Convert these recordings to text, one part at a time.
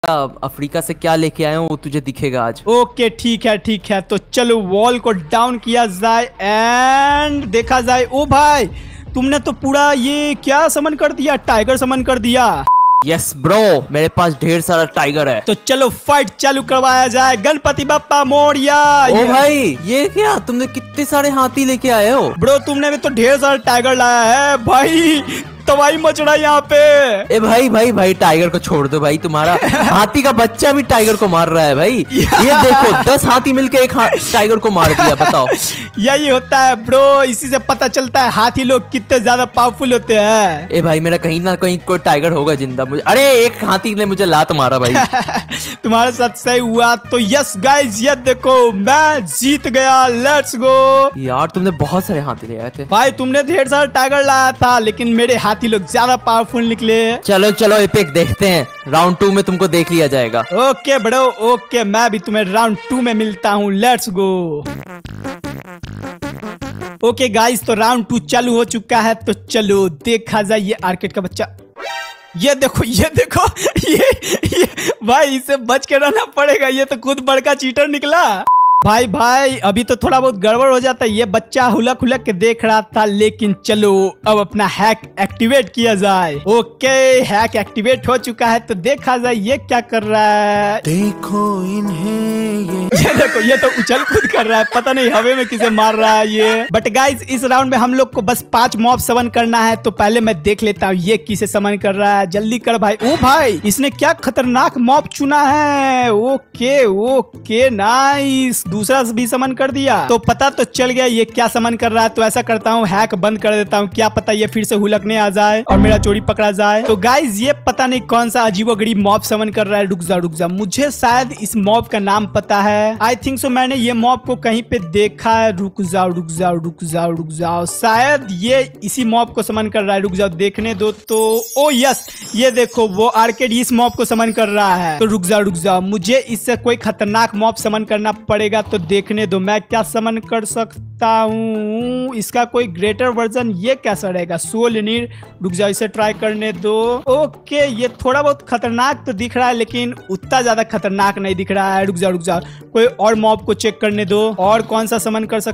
Africa से क्या लेके आया हूँ वो तुझे दिखेगा आज। ओके ठीक है तो चलो वॉल को डाउन किया जाए एंड देखा जाए। ओ भाई तुमने तो पूरा ये क्या समन कर दिया, टाइगर समन कर दिया। यस ब्रो, मेरे पास ढेर सारा टाइगर है। तो चलो फाइट चालू करवाया जाए। गणपति बप्पा मोरिया। ओ भाई ये क्या, तुमने कितने सारे हाथी लेके आए हो? ब्रो तुमने भी तो ढेर सारा टाइगर लाया है भाई, तबाही मच रहा है यहाँ पे। ए भाई टाइगर को छोड़ दो भाई, तुम्हारा हाथी का बच्चा भी टाइगर को मार रहा है भाई। ये देखो 10 हाथी मिलके एक टाइगर को मार दिया, बताओ। यही होता है ब्रो, इसी से पता चलता है हाथी लोग कितने ज्यादा पावरफुल होते हैं। ए भाई मेरा कहीं ना कहीं कोई टाइगर होगा जिंदा। मुझे अरे एक हाथी ने मुझे लात मारा भाई। तुम्हारे साथ सही हुआ। तो यस गाइस ये देखो मैं जीत गया, लेट्स गो। यार तुमने बहुत सारे हाथी ले आए थे भाई, तुमने ढेर सारा टाइगर लाया था लेकिन मेरे हाथी लोग ज्यादा पावरफुल निकले। चलो एपिक देखते हैं, राउंड 2 में तुमको देख लिया जाएगा। ओके ब्रो ओके, मैं भी तुम्हें राउंड 2 में मिलता हूँ, लेट्स गो। ओके गाइस तो राउंड 2 चालू हो चुका है, तो चलो देखा जाए। ये आर्केड का बच्चा, ये देखो ये भाई इसे बच के रहना पड़ेगा, ये तो खुद बड़का चीटर निकला। भाई अभी तो थोड़ा बहुत गड़बड़ हो जाता है। ये बच्चा हुलक के देख रहा था, लेकिन चलो अब अपना हैक एक्टिवेट किया जाए। ओके हैक एक्टिवेट हो चुका है, तो देखा जाए ये क्या कर रहा है। देखो इन्हें ये देखो ये तो उछल कूद कर रहा है, पता नहीं हवा में किसे मार रहा है ये। बट गाइस इस राउंड में हम लोग को बस 5 मॉब समन करना है, तो पहले मैं देख लेता हूँ ये किसे समन कर रहा है। जल्दी कर भाई। ओ भाई इसने क्या खतरनाक मॉब चुना है। ओके नाइस, दूसरा भी समन कर दिया, तो पता तो चल गया ये क्या समन कर रहा है। तो ऐसा करता हूँ हैक बंद कर देता हूँ, क्या पता ये फिर से हुलकने आ जाए और मेरा चोरी पकड़ा जाए। तो गाइस ये पता नहीं कौन सा अजीबोगरीब मॉब समन कर रहा है। रुक जा, मुझे शायद इस मॉब का नाम पता है। आई थिंक सो मैंने ये मॉब को कहीं पे देखा है। रुक जाओ, शायद ये इसी मॉब को समन कर रहा है। रुक जाओ देखने दो। तो ओ यस, ये देखो वो आर्केड इस मॉब को समन कर रहा है। तो रुक जाओ, मुझे इससे कोई खतरनाक मॉब समन करना पड़ेगा। तो देखने दो मैं क्या समन कर सकता हूँ, इसका कोई ग्रेटर वर्जन। ये कैसा रहेगा, सोलनीर। रुक जाओ इसे ट्राई करने दो। ओके ये थोड़ा बहुत खतरनाक तो दिख रहा है, लेकिन उतना ज्यादा खतरनाक नहीं दिख रहा है। रुक जाओ कोई और मॉब को चेक करने दो, और कौन सा समन कर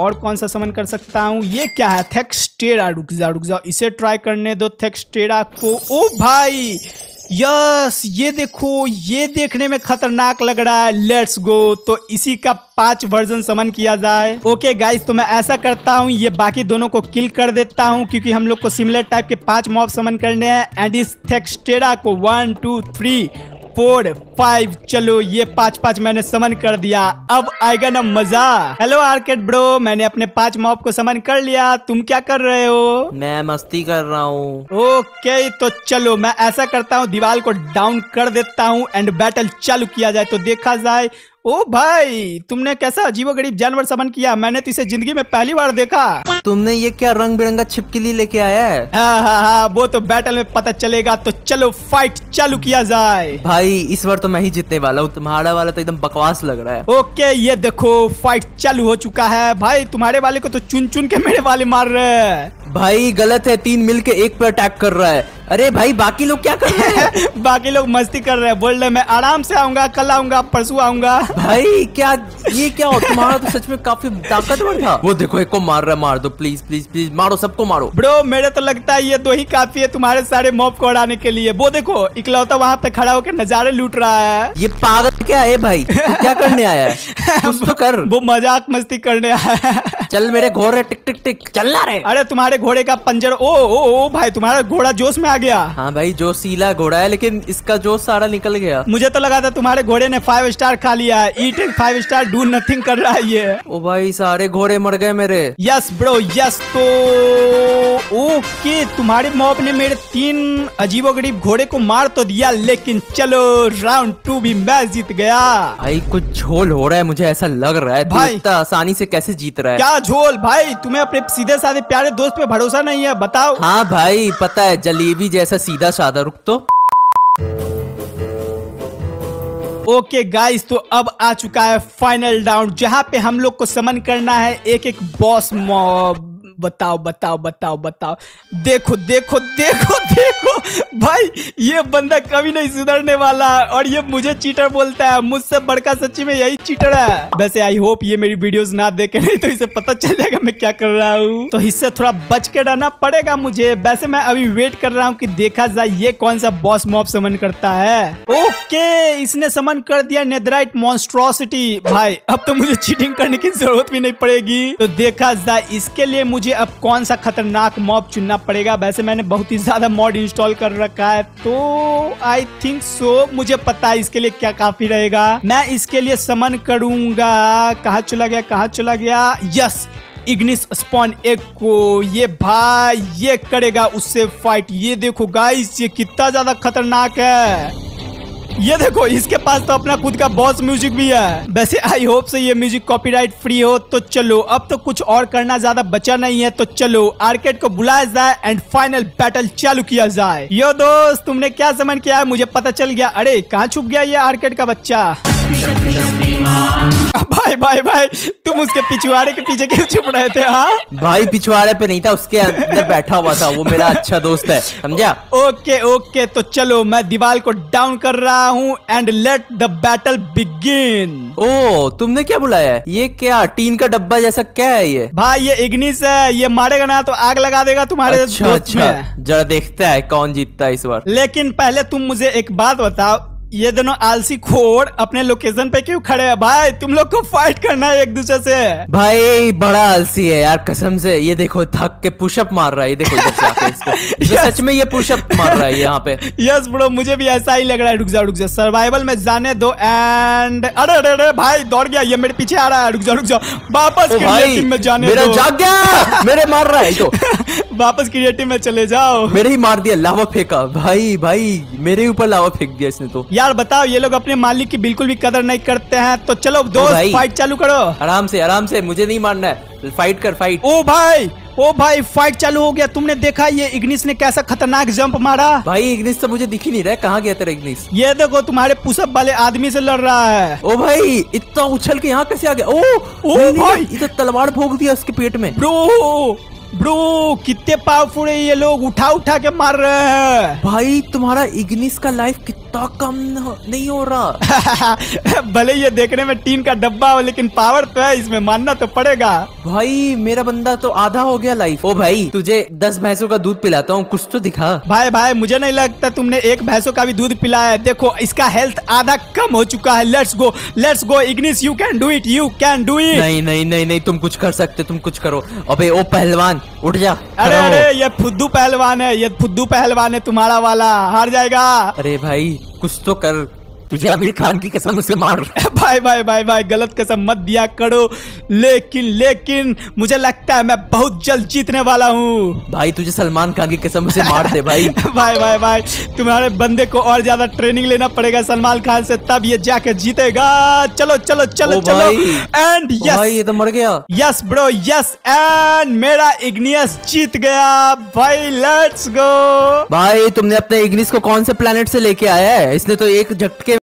सकता हूँ। ये क्या है, थेक्सटेरा। रुक जाओ इसे ट्राई करने दो, थेक्सटेरा को। ओ भाई यस ये देखो, ये देखने में खतरनाक लग रहा है। लेट्स गो, तो इसी का 5 वर्जन समन किया जाए। ओके गाइस तो मैं ऐसा करता हूँ, ये बाकी दोनों को किल कर देता हूँ, क्योंकि हम लोग को सिमिलर टाइप के 5 मॉब समन करने हैं। एंड इस थेक्सटेरा को 1 2 3 4 5, चलो ये 5 मैंने समन कर दिया। अब आएगा ना मजा। हेलो आर्केड ब्रो, मैंने अपने 5 मॉब को समन कर लिया, तुम क्या कर रहे हो? मैं मस्ती कर रहा हूँ। ओके तो चलो मैं ऐसा करता हूँ, दीवार को डाउन कर देता हूँ एंड बैटल चालू किया जाए। तो देखा जाए। ओ भाई तुमने कैसा अजीबोगरीब जानवर समन किया, मैंने तो इसे जिंदगी में पहली बार देखा। तुमने ये क्या रंग बिरंगा छिपकली लेके आया है? हाँ वो तो बैटल में पता चलेगा। तो चलो फाइट चालू किया जाए। भाई इस बार तो मैं ही जीतने वाला हूँ, तुम्हारा वाला तो एकदम बकवास लग रहा है। ओके ये देखो फाइट चालू हो चुका है। भाई तुम्हारे वाले को तो चुन के मेरे वाले मार रहे हैं। भाई गलत है, 3 मिलके एक पे अटैक कर रहा है। अरे भाई बाकी लोग क्या कर रहे हैं? बाकी लोग मस्ती कर रहे हैं, बोल रहे मैं आराम से आऊंगा, कल आऊंगा, परसों आऊंगा। भाई क्या ये क्या हो, तुम्हारा तो सच में काफी ताकतवर था। वो देखो एक को मार रहा है, मार दो प्लीज मारो, सबको मारो। ब्रो मेरे तो लगता है ये 2 ही काफी है तुम्हारे सारे मॉब को हराने के लिए। वो देखो इकलौता वहाँ पे खड़ा होकर नजारे लूट रहा है। ये पागल क्या है भाई, तो क्या करने आया है? कुछ तो कर। वो मजाक मस्ती करने आया है। चल मेरे घोड़े टिक टिक टिक चलना रे। अरे तुम्हारे घोड़े का पंजर। ओ भाई तुम्हारा घोड़ा जोश में आ गया। हाँ भाई जो सीला घोड़ा है, लेकिन इसका जोश सारा निकल गया। मुझे तो लगा था तुम्हारे घोड़े ने 5 स्टार खा लिया है। ईट 5 स्टार डू नथिंग कर रहा है ये। ओ भाई सारे घोड़े मर गए मेरे। Yes bro yes. तो ओके तुम्हारे मॉब ने मेरे 3 अजीबोगरीब घोड़े को मार तो दिया, लेकिन चलो राउंड 2 भी मैं जीत गया। भाई कुछ झोल हो रहा है, मुझे ऐसा लग रहा है। भाई इतना आसानी से कैसे जीत रहा है? क्या झोल भाई, तुम्हें अपने सीधे साधे प्यारे दोस्त पे भरोसा नहीं है, बताओ। हाँ भाई पता है, जलेबी जैसा सीधा साधा। रुक तो। ओके गाइस तो अब आ चुका है फाइनल राउंड, जहाँ पे हम लोग को समन करना है एक बॉस मॉब। बताओ बताओ बताओ बताओ। देखो देखो देखो देखो भाई, ये बंदा कभी नहीं सुधरने वाला और ये मुझे चीटर बोलता है। मुझसे बड़का सच्ची में यही चीटर है। वैसे आई होप ये मेरी वीडियोस ना देखे, नहीं तो इसे पता चल जाएगा मैं क्या कर रहा हूँ। तो इससे थोड़ा बच के रहना पड़ेगा मुझे। वैसे मैं अभी वेट कर रहा हूँ कि देखा जाए ये कौन सा बॉस मॉब समन करता है। ओके, इसने समन कर दिया नेदराइट मॉन्स्ट्रोसिटी। भाई अब तो मुझे चीटिंग करने की जरूरत भी नहीं पड़ेगी। तो देखा जाए इसके लिए मुझे अब कौन सा खतरनाक मॉब चुनना पड़ेगा। वैसे मैंने बहुत ही ज्यादा मॉड इंस्टॉल कर रखा है, तो आई थिंक सो मुझे पता है इसके लिए क्या काफी रहेगा। मैं इसके लिए समन करूंगा, कहाँ चला गया कहाँ चला गया, यस इग्निस स्पॉन एक को। ये भाई ये करेगा उससे फाइट। ये देखो गाइस ये कितना ज्यादा खतरनाक है। ये देखो इसके पास तो अपना खुद का बॉस म्यूजिक भी है। वैसे आई होप से ये म्यूजिक कॉपीराइट फ्री हो। तो चलो अब तो कुछ और करना ज्यादा बचा नहीं है, तो चलो आर्केड को बुलाया जाए एंड फाइनल बैटल चालू किया जाए। यो दोस्त तुमने क्या समन किया है मुझे पता चल गया। अरे कहाँ छुप गया ये आर्केड का बच्चा। भाई भाई भाई तुम उसके पिछवाड़े के पीछे क्यों छुप रहे थे? हाँ भाई पिछवाड़े पे नहीं था, उसके अंदर बैठा हुआ था। वो मेरा अच्छा दोस्त है, समझा? ओके ओके, तो चलो मैं दीवार को डाउन कर रहा हूँ and let the battle begin. ओ तुमने क्या बुलाया है? ये क्या टीन का डब्बा जैसा क्या है ये? भाई ये इग्निस है, ये मारेगा ना तो आग लगा देगा तुम्हारे अच्छा दोस्त अच्छा, में। जरा देखता है कौन जीतता है इस बार। लेकिन पहले तुम मुझे एक बात बताओ, ये दोनों आलसी खोर अपने लोकेशन पे क्यों खड़े हैं? भाई तुम लोग को फाइट करना है एक दूसरे से। भाई बड़ा आलसी है यार कसम से। ये देखो थक के पुशअप मार रहा है। ये देखो इधर से आके इसको। ये सच में ये पुशअप मार रहा है यहाँ पे। यस ब्रो मुझे भी ऐसा ही लग रहा है। रुक जा सर्वाइवल में जाने दो एंड अरे अरे अरे भाई दौड़ गया, ये मेरे पीछे आ रहा है। रुक जा वापस क्रिएटिव में जाने मेरा दो। जाग गया, मेरे मार रहा है तो। वापस क्रिएटिव में चले जाओ। मेरे ही मार दिया, लावा फेंका। भाई मेरे ऊपर लावा फेंक दिया इसने तो। यार बताओ ये लोग अपने मालिक की बिल्कुल भी कदर नहीं करते हैं। तो चलो दोस्त फाइट चालू करो। आराम से, मुझे नहीं मारना है। फाइट कर फाइट। ओ भाई फाइट चालू हो गया। तुमने देखा ये इग्निस ने कैसा खतरनाक जंप मारा? भाई इग्निस तो मुझे दिख ही नहीं रहा है, कहाँ गया तेरा इग्निस? ये देखो तुम्हारे पुशअप वाले आदमी से लड़ रहा है। ओ भाई इतना उछल के यहाँ कैसे आ गया? ओ भाई इधर तलवार भोंक दिया उसके पेट में। ब्रो कितने पावरफुल है ये लोग, उठा के मार रहे हैं। भाई तुम्हारा इग्निस का लाइफ कितना कम नहीं हो रहा। भले ये देखने में टीन का डब्बा हो लेकिन पावर तो है इसमें, मानना तो पड़ेगा। भाई मेरा बंदा तो आधा हो गया लाइफ। ओ भाई तुझे 10 भैंसों का दूध पिलाता हूँ, कुछ तो दिखा। भाई मुझे नहीं लगता तुमने एक भैंसों का भी दूध पिलाया है। देखो इसका हेल्थ आधा कम हो चुका है। Let's go Ignis, you can do it, you can do it. नहीं तुम कुछ कर सकते, तुम कुछ करो। अबे ओ पहलवान उठ जा। अरे ये फुद्दू पहलवान है, तुम्हारा वाला हार जाएगा। अरे भाई कुछ तो कर, तुझे आमिर खान की कसम उसे मार। भाई गलत कसम मत दिया करो। लेकिन मुझे लगता है मैं बहुत जल्द जीतने वाला हूँ। भाई तुझे सलमान खान की कसम उसे मार दे भाई। भाई तुम्हारे बंदे को और ज्यादा ट्रेनिंग लेना पड़ेगा सलमान खान से, तब ये जाके जीतेगा। चलो एंड यस भाई ये तो मर गया। यस ब्रो यस, एंड मेरा इग्नियस जीत गया भाई। Let's go. भाई तुमने अपने इग्निस को कौन से प्लेनेट से लेके आया है? इसने तो एक झटके